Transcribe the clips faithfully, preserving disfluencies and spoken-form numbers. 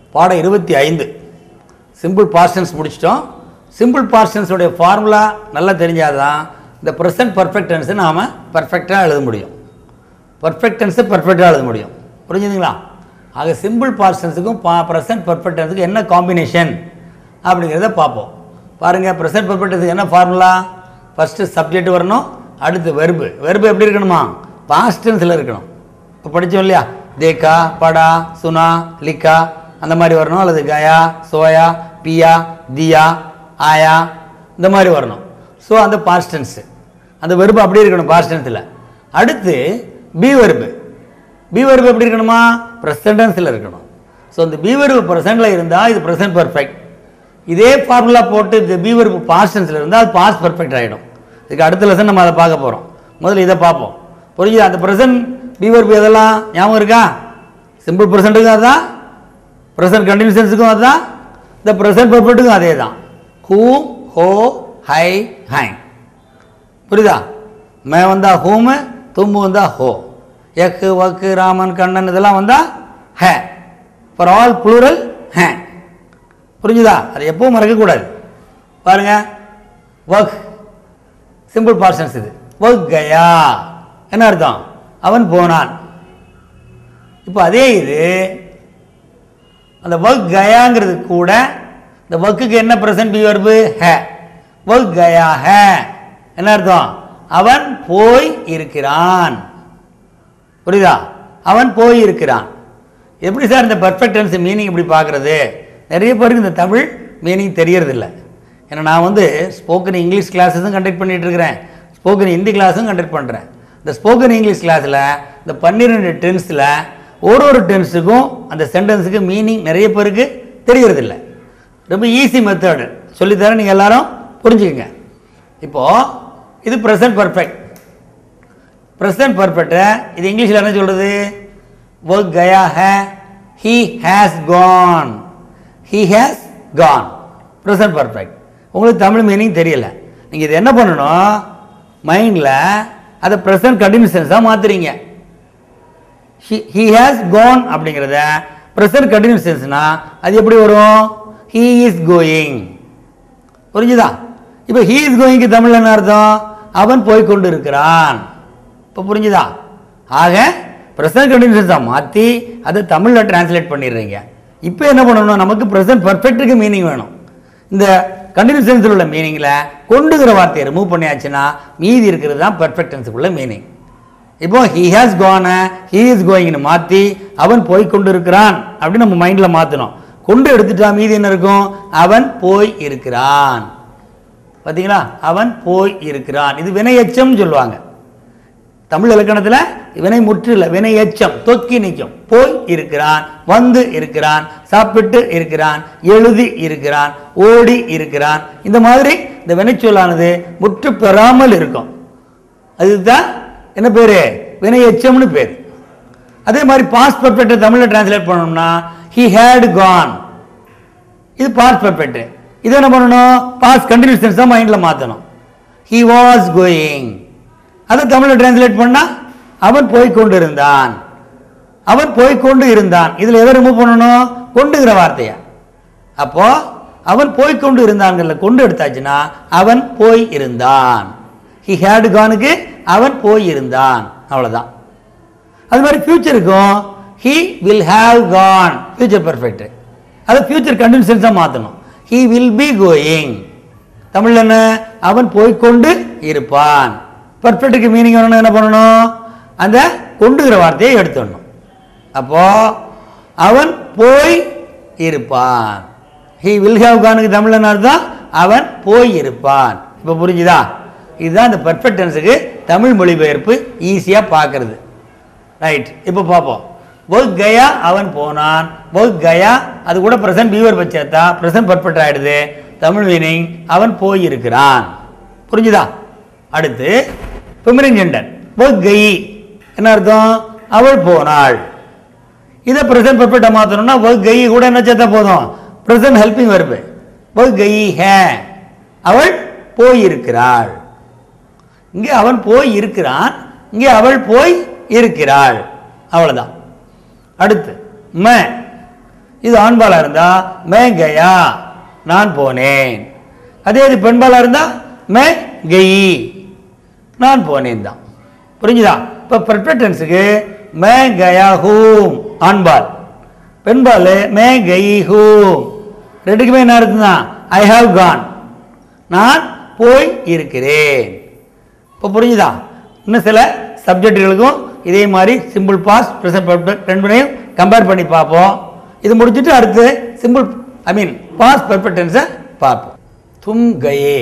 பாடம் இருபத்தி ஐந்து சிம்பிள் பாஸ்ட் டென்ஸ் முடிச்சிட்டோம். சிம்பிள் பாஸ்ட் டென்ஸ் உடைய ஃபார்முலா நல்லா தெரிஞ்சாதான் இந்த ப்ரெசன்ட் பர்ஃபெக்ட் டென்ஸை நாம் பர்ஃபெக்டாக எழுத முடியும். பர்ஃபெக்ட் டென்ஸை பர்ஃபெக்டாக எழுத முடியும். புரிஞ்சுதுங்களா? ஆக சிம்பிள் பாஸ்ட் டென்ஸுக்கும் பா ப்ரெசன்ட் பர்ஃபெக்ட் டென்ஸுக்கும் என்ன காம்பினேஷன் அப்படிங்கிறத பார்ப்போம். பாருங்கள், ப்ரெசன்ட் பர்ஃபெக்ட் டென்ஸுக்கு என்ன ஃபார்முலா? ஃபஸ்ட்டு சப்ஜெக்ட் வரணும், அடுத்து வெர்பு. வெர்பு எப்படி இருக்கணுமா? பாஸ்ட் டென்ஸில் இருக்கணும். இப்போ படித்தோம் இல்லையா, தேக்கா, படா, சுனா, லிக்கா அந்த மாதிரி வரணும். அல்லது கயா, சோயா, பியா, தியா, ஆயா இந்த மாதிரி வரணும். ஸோ அந்த பாஸ்ட் டென்ஸு, அந்த வெர்பு அப்படி இருக்கணும் பாஸ்ட் டென்ஸில். அடுத்து பி வெர்பு. பி வெர்பு எப்படி இருக்கணுமா? ப்ரெசன்ட் டென்ஸில் இருக்கணும். ஸோ இந்த பி வெர்பு ப்ரெசென்ட்டில் இருந்தால் இது ப்ரெசென்ட் பர்ஃபெக்ட். இதே ஃபார்முலா போட்டு இந்த பி வெர்பு பாஸ்ட் டென்ஸில் இருந்தால் அது பாஸ்ட் பர்ஃபெக்ட் ஆகிடும். இதுக்கு அடுத்த லெசன் நம்ம அதை பார்க்க போகிறோம். முதல்ல இதை பார்ப்போம். புரியுது? அந்த ப்ரெசன்ட் பி வெர்பு எதெல்லாம் ஞாபகம் இருக்கா? சிம்பிள் ப்ரெசென்ட்டுக்கும் அதுதான், ப்ரெசன்ட் கண்டினியூஸ் டென்ஸுக்கும் அதுதான், இந்த ப்ரெசன்ட் பர்ஃபெக்ட்டுக்கும் அதே தான். ஹூம், ஹோ, ஹை, ஹைன். புரியுதா? மே வந்தா ஹூமு, தும்பு வந்தா ஹோ, எக்கு, வக்கு, ராமன், கண்ணன் இதெல்லாம் வந்தா ஹே. ஃபார் ஆல் ப்ளூரல் ஹே. புரிஞ்சுதா? அது எப்பவும் மறக்கக்கூடாது. பாருங்க, வக் சிம்பிள் பாஸ்ட் டென்ஸ். இது வக் கயா என்ன அர்த்தம்? அவன் போனான். இப்போ அதே இது அந்த வக் கயாங்கிறது கூட இந்த வக்குக்கு என்ன ப்ரெசன்ட் பி வெர்பு? ஹே. வக் கயா ஹே என்ன அர்த்தம்? அவன் போய் இருக்கிறான். புரியுதா? அவன் போய் இருக்கிறான். எப்படி சார் இந்த பர்ஃபெக்ட் டென்ஸ் மீனிங் இப்படி பார்க்குறது? நிறைய பேருக்கு இந்த தமிழ் மீனிங் தெரியறதில்ல. ஏன்னா நான் வந்து ஸ்போக்கன் இங்கிலீஷ் கிளாஸஸும் கண்டக்ட் பண்ணிகிட்டு இருக்கிறேன், ஸ்போக்கன் ஹிந்தி கிளாஸும் கண்டக்ட் பண்ணுறேன். இந்த ஸ்போக்கன் இங்கிலீஷ் கிளாஸில் இந்த பன்னிரெண்டு டென்ஸில் ஒரு ஒரு டென்ஸுக்கும் அந்த சென்டென்ஸுக்கு மீனிங் நிறைய பேருக்கு தெரியறதில்ல. ரொம்ப ஈஸி மெத்தடு சொல்லித்தரேன், நீங்கள் எல்லாரும் புரிஞ்சுக்கங்க. இப்போது இது ப்ரெசன்ட் பர்ஃபெக்ட். ப்ரெசன்ட் பர்ஃபெக்டை இது இங்கிலீஷில் என்ன சொல்கிறது? வக் கயா ஹே, he has gone. He has gone present perfect. உங்களுக்கு தமிழ் மீனிங் தெரியல, நீங்கள் இது என்ன பண்ணணும்? மைண்டில் அதை ப்ரெசன்ட் கண்டினியூஸ் டென்ஸாக மாற்றுறீங்க. ஹீ ஹேஸ் கான் அப்படிங்கிறத ப்ரெசன்ட் கண்டினியூஸ் டென்ஸ்னா அது எப்படி வரும்? He is going. புரிஞ்சுதா? இப்போ ஹீ இஸ் கோயிங்க்கு தமிழ் என்ன அர்த்தம்? அவன் போய் கொண்டு இருக்கிறான். இப்போ புரிஞ்சுதா? ஆக ப்ரெசன்ட் கண்டினியூஸ் டென்ஸாக மாற்றி அதை தமிழில் டிரான்ஸ்லேட் பண்ணிடுறீங்க. இப்போ என்ன பண்ணணும்? நமக்கு ப்ரெசன்ட் பர்ஃபெக்ட்டுக்கு மீனிங் வேணும். இந்த கண்டினியூஸ் டென்ஸில் உள்ள மீனிங்கில் கொண்டுங்கிற வார்த்தையை ரிமூவ் பண்ணியாச்சுன்னா மீதி இருக்கிறது தான் பர்ஃபெக்ட் டென்ஸுக்குள்ள மீனிங். இப்போ he has gone, he is கோயிங்னு மாற்றி அவன் போய் கொண்டு இருக்கிறான் அப்படின்னு நம்ம மைண்டில் மாற்றணும். கொண்டு எடுத்துட்டா மீதி என்ன இருக்கும்? அவன் போய் இருக்கிறான். பார்த்தீங்களா? அவன் போய் இருக்கிறான். இது வினை எச்சம் சொல்லுவாங்க தமிழ் இலக்கணத்தில். வினை முற்று இல்லை, வினை எச்சம், தொக்கி நிற்கும். போய் இருக்கிறான், வந்து இருக்கிறான், சாப்பிட்டு இருக்கிறான், எழுதி இருக்கிறான், ஓடி இருக்கிறான். இந்த மாதிரி இந்த வினைச்சொல்லானது முற்று பெறாமல் இருக்கும். அதுதான் என்ன பேரு? வினை எச்சம்னு பேர். அதே மாதிரி பாஸ்ட் பர்ஃபெக்ட் தமிழில் டிரான்ஸ்லேட் பண்ணணும்னா he had gone. இது பாஸ்ட் பர்ஃபெக்ட். இது என்ன பண்ணணும்? பாஸ்ட் கண்டினியூஸ் டென்ஸ் தான் மைண்டில் மாற்றணும். he was going. அதை தமிழில் டிரான்ஸ்லேட் பண்ணா அவன் போய்கொண்டு இருந்தான். அவன் போய்கொண்டு இருந்தான். இதில் எதை ரிமூவ் பண்ணணும்? கொண்டுங்கிற வார்த்தையா. அப்போ அவன் போய்கொண்டு இருந்தான்ல கொண்டு எடுத்தாச்சுன்னா அவன் போய் இருந்தான். he had gone-க்கு அவன் போய் இருந்தான், அவ்வளோதான். அது மாதிரி ஃபியூச்சருக்கும் he will have gone future perfect. அதை ஃபியூச்சர் கண்டினியூஸ் டென்ஸாக மாற்றணும். he will be going. தமிழில் என்ன? அவன் போய்கொண்டு இருப்பான். பர்ஃபெக்ட்டுக்கு மீனிங் வரணும், என்ன பண்ணணும்? அந்த கொண்டுகிற வார்த்தையை எடுத்துடணும். அப்போ அவன் போய் இருப்பான். he will have gone-க்கு தமிழ் என்ன அர்த்தம்? அவன் போய் இருப்பான். இப்போ புரிஞ்சுதா? இதுதான் இந்த பர்ஃபெக்ட் டென்ஸுக்கு தமிழ் மொழிபெயர்ப்பு ஈஸியாக பார்க்கறது. ரைட், இப்போ பார்ப்போம். வக் கயா அவன் போனான். வக் கயா அது கூட ப்ரெசன்ட் பி வெர்பு சேர்த்தா ப்ரெசன்ட் பர்ஃபெக்ட் ஆகிடுது. தமிழ் மீனிங் அவன் போய் இருக்கிறான். புரிஞ்சுதா? அடுத்து ஃபெமினின் ஜெண்டர். வக் கை என்ன அர்த்தம்? அவள் போனாள். இதை ப்ரெசன்ட் பர்ஃபெக்டாக மாற்றணும்னா வக் கை கூட என்ன சேர்த்தா போதும்? Present helping verb. வக் கை ஹே அவள் போயிருக்கிறாள். இங்கே அவன் போய் இருக்கிறான், இங்கே அவள் போய் இருக்கிறாள், அவ்வளோதான். அடுத்து ம இது ஆண்பாலாக இருந்தால் மே கயா நான் போனேன். அதே இது பெண்பாலாக இருந்தால் மே கயி நான் போனேன் தான். புரிஞ்சுதா? இப்போ பர்ஃபெக்ட் டென்ஸுக்கு மே கயா ஹூம் ஆண்பால், பெண்பால் மே கயி ஹூம். ரெண்டுக்குமே என்ன இருக்குதுன்னா ஐ ஹாவ் கான் நான் போய் இருக்கிறேன். இப்போ புரிஞ்சுதா? இன்னும் சில சப்ஜெக்டுகளுக்கும் இதே மாதிரி சிம்பிள் பாஸ்ட் ப்ரெசன்ட் பர்ஃபெக்ட் ரெண்டுனையும் கம்பேர் பண்ணி பார்ப்போம். இது முடிச்சுட்டு அடுத்து simple I mean past perfect டென்ஸை பார்ப்போம். தும் கயே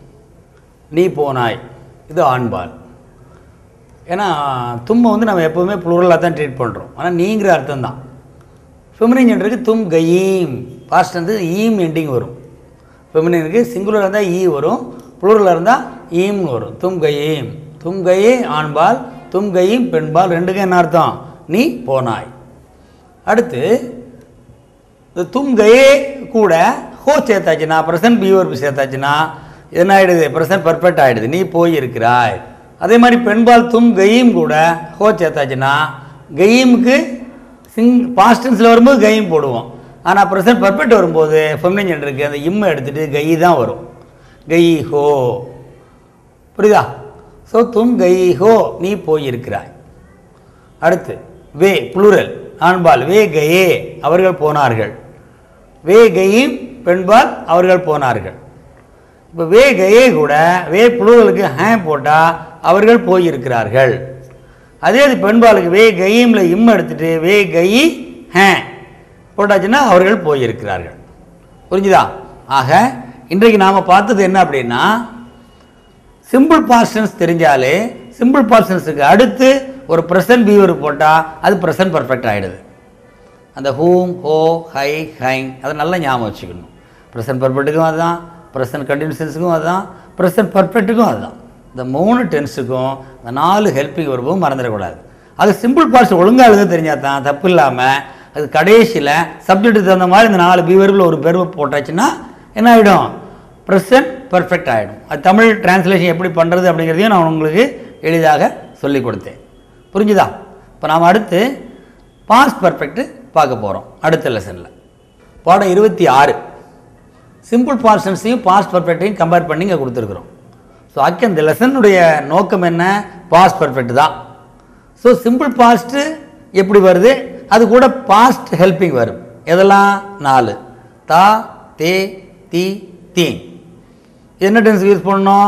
நீ போனாய், இது ஆண்பால். ஏன்னா தும்மை வந்து நம்ம எப்போவுமே ப்ளூரலாக தான் ட்ரீட் பண்ணுறோம். ஆனால் நீங்கிற அர்த்தம் தான். ஃபெமினின் ஜெண்டருக்கு தும் கயீம், பாஸ்ட் வந்து ஈம் எண்டிங் வரும். ஃபெமினினுக்கு சிங்குலர் இருந்தால் ஈ வரும், ப்ளூரலாக இருந்தால் ஈம்னு வரும். தும் கயீம், தும் கயே ஆண்பால், தும் கயீம் பெண்பால். ரெண்டுக்கும் என்ன அர்த்தம்? நீ போனாய். அடுத்து இந்த தும் கயே கூட ஹோ சேர்த்தாச்சுன்னா ப்ரெசன்ட் பி வர்பு சேர்த்தாச்சுன்னா என்ன ஆகிடுது? ப்ரெசன்ட் பர்ஃபெக்ட் ஆகிடுது, நீ போய் இருக்கிறாய். அதே மாதிரி பெண்பால் தும் கயீம் கூட ஹோ சேர்த்தாச்சுன்னா கயீமுக்கு சிங் பாஸ்டன்ஸில் வரும்போது கயீம் போடுவோம். ஆனால் ப்ரெசன்ட் பர்ஃபெக்ட் வரும்போது ஃபெமினின் ஜெண்டருக்கு அந்த இம்மை எடுத்துகிட்டு கயி தான் வரும். கயி ஹோ. புரியுதா? ஸோ தும் கயி ஹோ நீ போயிருக்கிறாய். அடுத்து வே ப்ளூரல் ஆண்பால் வே கயே அவர்கள் போனார்கள். வே கயீம் பெண்பால் அவர்கள் போனார்கள். இப்போ வே கயே கூட வே ப்ளூரலுக்கு ஹே போட்டால் அவர்கள் போயிருக்கிறார்கள். அதே அது பெண்பாலுக்கு வே கயீமில் இம்மை எடுத்துகிட்டு வே கயி ஹே போட்டாச்சுன்னா அவர்கள் போயிருக்கிறார்கள். புரிஞ்சுதா? ஆக இன்றைக்கு நாம் பார்த்தது என்ன அப்படின்னா, சிம்பிள் பாஸ்டன்ஸ் தெரிஞ்சாலே சிம்பிள் பாஸ்டன்ஸுக்கு அடுத்து ஒரு ப்ரெசன்ட் பி வர்பு போட்டால் அது ப்ரெசன்ட் பர்ஃபெக்ட் ஆகிடுது. அந்த ஹூம் ஹோ ஹை ஹைங் அதை நல்லா ஞாபகம் வச்சுக்கணும். ப்ரெசன்ட் பர்ஃபெக்ட்டுக்கும் அதுதான், ப்ரெசன்ட் கண்டினியூஸ் டென்ஸுக்கும் அதுதான், ப்ரெசன்ட் பர்ஃபெக்ட்டுக்கும் அதுதான். இந்த மூணு டென்ஸுக்கும் இந்த நாலு ஹெல்பிங் வர்பும் மறந்துடக்கூடாது. அது சிம்பிள் பாஸ்ட் ஒழுங்காக எழுத தெரிஞ்சால் தான் தப்பு இல்லாமல் அது கடைசியில் சப்ஜெக்ட்டுக்கு தகுந்த மாதிரி இந்த நாலு பி வர்பில் ஒரு பெருமை போட்டாச்சுன்னா என்ன ஆகிடும்? ப்ரெசன்ட் பர்ஃபெக்ட் ஆகிடும். அது தமிழ் டிரான்ஸ்லேஷன் எப்படி பண்ணுறது அப்படிங்கிறதையும் நான் உங்களுக்கு எளிதாக சொல்லிக் கொடுத்தேன். புரிஞ்சுதா? இப்போ நாம் அடுத்து பாஸ்ட் பர்ஃபெக்ட் பார்க்க போகிறோம் அடுத்த லெசனில். பாடம் இருபத்தி ஆறு சிம்பிள் பாஸ்ட் டென்ஸையும் பாஸ்ட் பர்ஃபெக்டையும் கம்பேர் பண்ணி இங்கே கொடுத்துருக்குறோம். ஸோ ஆக்சுவலி இந்த லெசனுடைய நோக்கம் என்ன? பாஸ்ட் பர்ஃபெக்ட் தான். ஸோ சிம்பிள் பாஸ்ட்டு எப்படி வருது, அது கூட பாஸ்ட் ஹெல்பிங் வரும். எதெல்லாம்? நாலு. தா தே தி தீம். என்ன டென்ஸுக்கு யூஸ் பண்ணணும்?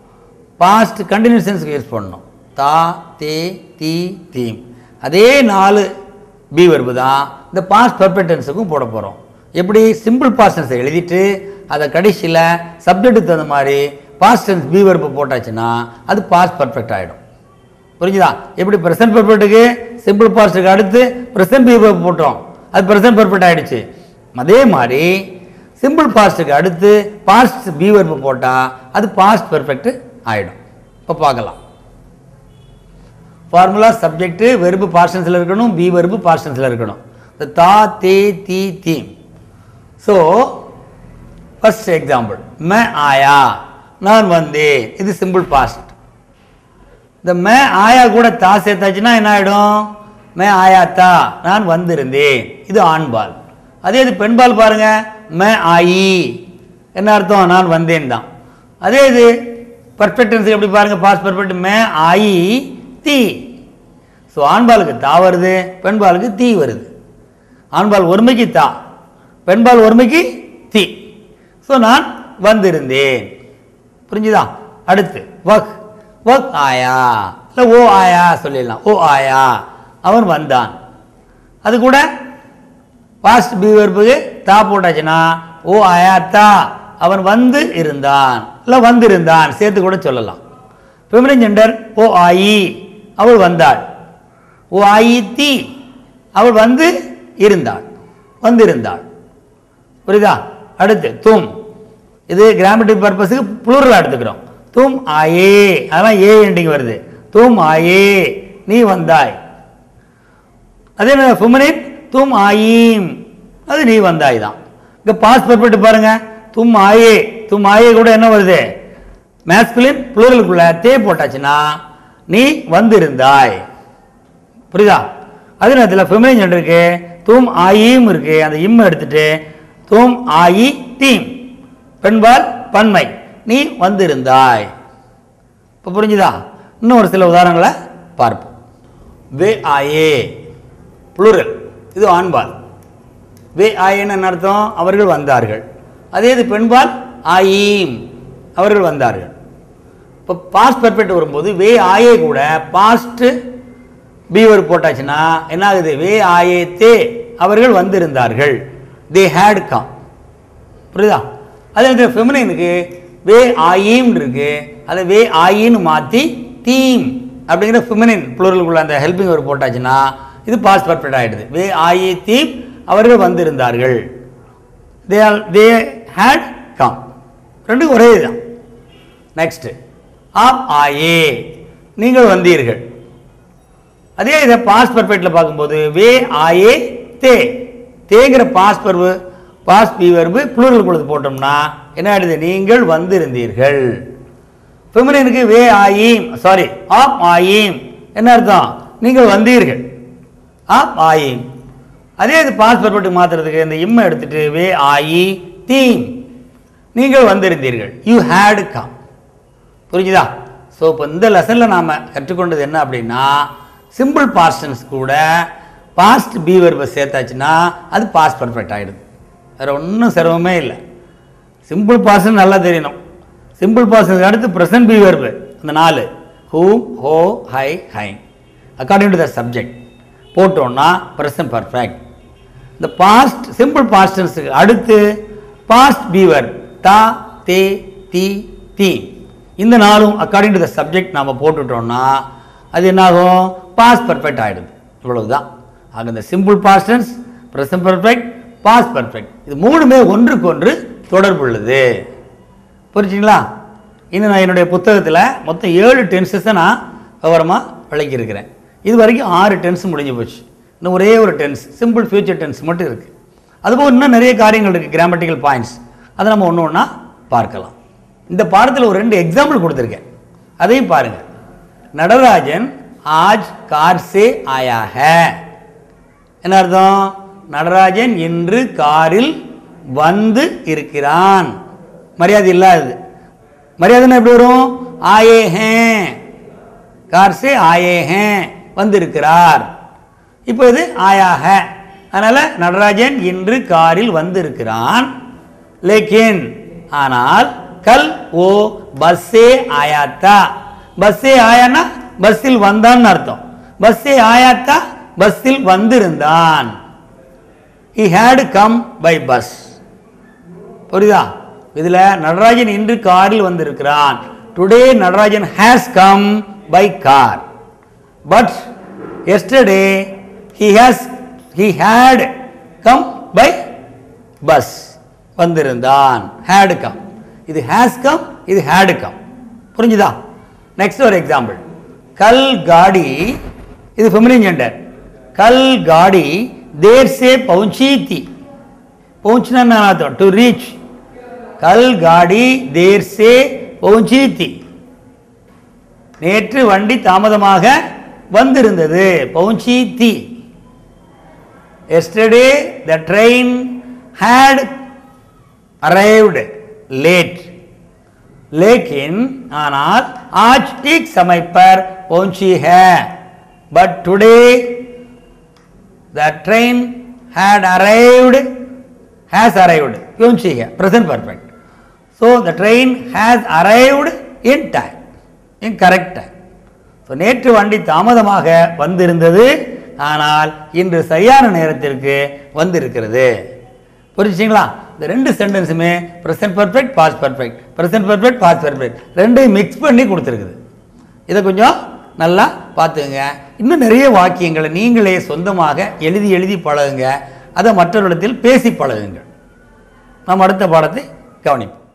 பாஸ்ட் கண்டினியூஸ் டென்ஸுக்கு யூஸ் பண்ணணும். தா தே தி தீம். அதே நாலு பி வர்பு தான் இந்த பாஸ்ட் பர்ஃபெக்ட் டென்ஸுக்கும் போட போகிறோம். எப்படி? சிம்பிள் பாஸ்ட் டென்ஸை எழுதிட்டு அதை கடைசியில் சப்ஜெக்ட்டுக்கு தகுந்த மாதிரி பாஸ்ட் டென்ஸ் பி வர்பு போட்டாச்சுன்னா அது பாஸ்ட் பர்ஃபெக்ட் ஆகிடும். புரிஞ்சுதா? எப்படி ப்ரெசன்ட் பர்ஃபெக்ட்டுக்கு சிம்பிள் பாஸ்ட்டுக்கு அடுத்து ப்ரெசன்ட் பி வர்பு போட்டோம், அது ப்ரெசன்ட் பர்ஃபெக்ட் ஆகிடுச்சு. அதே மாதிரி சிம்பிள் பாஸ்ட்டுக்கு அடுத்து பாஸ்ட் பி வர்பு போட்டால் அது பாஸ்ட் பர்ஃபெக்ட் ஆகிடும். இப்போ பார்க்கலாம். ஃபார்முலா சப்ஜெக்ட் வெர்பு பாஸ்ட் டென்ஸில் இருக்கணும், பி வர்பு பாஸ்ட் டென்ஸில் இருக்கணும். இந்த தா தே தி தீம். ஸோ ஃபர்ஸ்ட் எக்ஸாம்பிள் மே ஆயா நான் வந்தேன், இது சிம்பிள் பாஸ்ட். இந்த மே ஆயா கூட தா சேர்த்தாச்சுன்னா என்ன ஆகிடும்? மே ஆயா தா நான் வந்திருந்தேன், இது ஆண்பால். அதே இது பெண்பால் பாருங்க, மே ஆயி என்ன அர்த்தம்? நான் வந்தேன் தான். அதே இது பர்ஃபெக்ட் டென்ஸ் எப்படி பாருங்க, பாஸ்ட் பர்ஃபெக்ட் மே ஆயி தீ. ஸோ ஆண்பாலுக்கு தா வருது, பெண்பாலுக்கு தீ வருது. ஆண்பால் ஒருமைக்கு தா, பெண்பால் ஒருமைக்கு தீ. ஸோ நான் வந்திருந்தேன். புரிஞ்சுதா? அடுத்து வக் வக் ஆயா இல்லை ஓ ஆயா சொல்லிடலாம். ஓ ஆயா அவன் வந்தான். அது கூட பாஸ்ட் பி வர்புக்கு தா போட்டாச்சுன்னா ஓ ஆயா தா அவன் வந்து இருந்தான் இல்லை வந்திருந்தான் சேர்த்து கூட சொல்லலாம். ஃபெமினின் ஜெண்டர் ஓ ஆயி அவள் வந்தாள். ஓ ஆயி தீ அவள் வந்து இருந்தாள், வந்திருந்தாள். புரியுதா? அடுத்து தும், இது கிராமட்டிக் பர்பஸுக்கு ப்ளூரல் எடுத்துக்கிறோம். தும் ஆயே அதெல்லாம் ஏ எண்டிங் வருது. தும் ஆயே நீ வந்தாய். அதே ஃபெமினின் தும் ஆயீம் அது நீ வந்தாய் தான். இங்கே பாஸ்ட் பர்ஃபெக்ட் பாருங்க, தும் ஆயே தும் ஆயே கூட என்ன வருது? மேஸ்குலின் ப்ளூரலுக்குள்ள தே போட்டாச்சுன்னா நீ வந்திருந்தாய். புரியுதா? அதே நேரத்தில் ஃபெமினின் ஜெண்டருக்கு தும் ஆயிம் இருக்கு, அந்த இம் எடுத்துட்டு தும் ஆயி தீம், பெண்பால் பன்மை, நீ வந்திருந்தாய். இப்போ புரிஞ்சுதா? இன்னும் ஒரு சில உதாரணங்களை பார்ப்போம். வே ஆயே புளூரல், இது ஆண்பால். வே ஆயேன்னு என்ன அர்த்தம்? அவர்கள் வந்தார்கள். அதே இது பெண்பால் ஆயீம், அவர்கள் வந்தார்கள். இப்போ பாஸ்ட் பெர்ஃபெக்ட் வரும்போது வே ஆயே கூட பாஸ்ட் பீவர் போட்டாச்சுன்னா என்ன ஆகுது? வே ஆயே தே, அவர்கள் வந்திருந்தார்கள். They had come. புரியுதா? அதே ஃபெமினைனுக்கு வே ஆயீம் இருக்கு, அதை வே ஆயின்னு மாற்றி தீம் அப்படிங்கிற ஃபெமினைன் ப்ளூரலுக்குள்ள அந்த ஹெல்பிங் ஒரு போட்டாச்சுன்னா இது பாஸ்ட் பெர்ஃபெக்ட் ஆகிடுது. வே ஆயி தீம், அவர்கள் வந்திருந்தார்கள். They all they had come. ரெண்டும் ஒரே இதுதான். நெக்ஸ்ட் ஆப் ஆயே, நீங்கள் வந்தீர்கள். அதே இதை பாஸ்ட் பெர்ஃபெக்ட்ல பார்க்கும்போது வே ஆயே தே, தேங்கிற பாஸ்ட் பர்வு பாஸ்ட் பி வெர்பு ப்ளூரல் கொடுத்து போட்டோம்னா என்ன ஆயிடுது? நீங்கள் வந்திருந்தீர்கள். ஃபெமினைனுக்கு வே ஆயீம், சாரி ஆப் ஆயீம், என்ன அர்த்தம்? நீங்கள் வந்தீர்கள். ஆப் ஆயீம். அதே இது பாஸ்ட் பெர்ஃபெக்ட் மாத்துறதுக்கு இந்த இம்மை எடுத்துட்டு வே ஆயி தீம், நீங்கள் வந்திருந்தீர்கள். You had come. புரிஞ்சுதா? ஸோ இப்போ இந்த லெசனில் நாம் கற்றுக்கொண்டது என்ன அப்படின்னா, சிம்பிள் பாஸ்ட் டென்ஸ் கூட பாஸ்ட் பி வெர்பை சேர்த்தாச்சுன்னா அது பாஸ்ட் பெர்ஃபெக்ட் ஆகிடுது. வேறு ஒன்றும் சிரமமே இல்லை. சிம்பிள் பாஸ்ட் நல்லா தெரியணும். சிம்பிள் பாஸ்ட் அடுத்து ப்ரெசன்ட் பி வெர்பு, அந்த நாலு ஹூம், ஹோ, ஹை, ஹை அக்கார்டிங் டு த சப்ஜெக்ட் போட்டோம்னா ப்ரெசன்ட் பர்ஃபெக்ட். இந்த பாஸ்ட் சிம்பிள் பாஸ்ட் டென்ஸுக்கு அடுத்து பாஸ்ட் பி வெர்ப் தா, தே, தி, தி, இந்த நாளும் அக்கார்டிங் டு த சப்ஜெக்ட் நாம் போட்டுட்டோம்னா அது என்னாகும்? பாஸ்ட் பர்ஃபெக்ட் ஆகிடுது. இவ்வளவுதான். ஆக இந்த simple past tense, present perfect, past perfect, இது மூணுமே ஒன்றுக்கு ஒன்று தொடர்புள்ளது. புரிஞ்சுங்களா? இன்னும் நான் என்னுடைய புத்தகத்தில் மொத்தம் ஏழு டென்ஸஸை நான் விவரமாக விளக்கியிருக்கிறேன். இது வரைக்கும் ஆறு டென்ஸ் முடிஞ்சு போச்சு. இன்னும் ஒரே ஒரு டென்ஸ் சிம்பிள் ஃபியூச்சர் டென்ஸ் மட்டும் இருக்குது. அதுபோல் இன்னும் நிறைய காரியங்கள் இருக்குது, கிராமட்டிக்கல் பாயிண்ட்ஸ். அதை நம்ம ஒன்று ஒன்றா பார்க்கலாம். இந்த பாடத்தில் ஒரு ரெண்டு எக்ஸாம்பிள் கொடுத்துருக்கேன், அதையும் பாருங்கள். நடராஜன் ஆஜ் கார் சே ஆயா ஹை, என்ன அர்த்தம்? நடராஜன் இன்று காரில் வந்து இருக்கிறான். மரியாதை இல்லாதது. மரியாதைன்னா எப்படி வரும்? ஆயே ஹே, கார் சே ஆயே ஹே, வந்திருக்கிறார். இப்போ இது ஆயா ஹை, அதனால நடராஜன் இன்று காரில் வந்திருக்கிறான். லேக்கின் ஆனால் கல் ஓ பஸ்ஸே ஆயாத்தா, பஸ்ஸே ஆயானா பஸ்ஸில் வந்தான்னு அர்த்தம். பஸ்ஸே ஆயாத்தா பஸ்ஸில் வந்திருந்தான். he had come by bus. புரியுதா? இதில் நடராஜன் இன்று காரில் வந்திருக்கிறான். Today Natarajan has come by car. But yesterday he has he had come by bus. வந்திருந்தான், had come. இது has come, இது had come. புரிஞ்சுதா? நெக்ஸ்ட் ஒரு எக்ஸாம்பிள். கல் காடி, இது ஃபெமினின் ஜெண்டர். கல் காடி தேர் சே பவுஞ்சி தி, பவுஞ்சினா என்ன அர்த்தம்? To reach. கல் காடி தேர் சே பவுஞ்சி தி, நேற்று வண்டி தாமதமாக வந்திருந்தது. பவுஞ்சி தி. Yesterday the train had arrived late. लेकिन ஆனால் आज ठीक समय पर पहुंची है. but today the train had arrived, has arrived, पहुंची है, present perfect. so the train has arrived in time, in correct time. so நேற்று வண்டி தாமதமாக வந்திருந்தது, ஆனால் இன்று சரியான நேரத்திற்கு வந்திருக்கிறது. புரிஞ்சுங்களா? இந்த ரெண்டு சென்டென்ஸுமே present perfect, past perfect, present perfect, past perfect ரெண்டையும் மிக்ஸ் பண்ணி கொடுத்துருக்குது. இதை கொஞ்சம் நல்லா பார்த்துங்க. இன்னும் நிறைய வாக்கியங்களை நீங்களே சொந்தமாக எழுதி எழுதி பழகுங்க. அதை மற்றவரிடத்தில் பேசி பழகுங்கள். நாம் அடுத்த பாடத்தை கவனிப்போம்.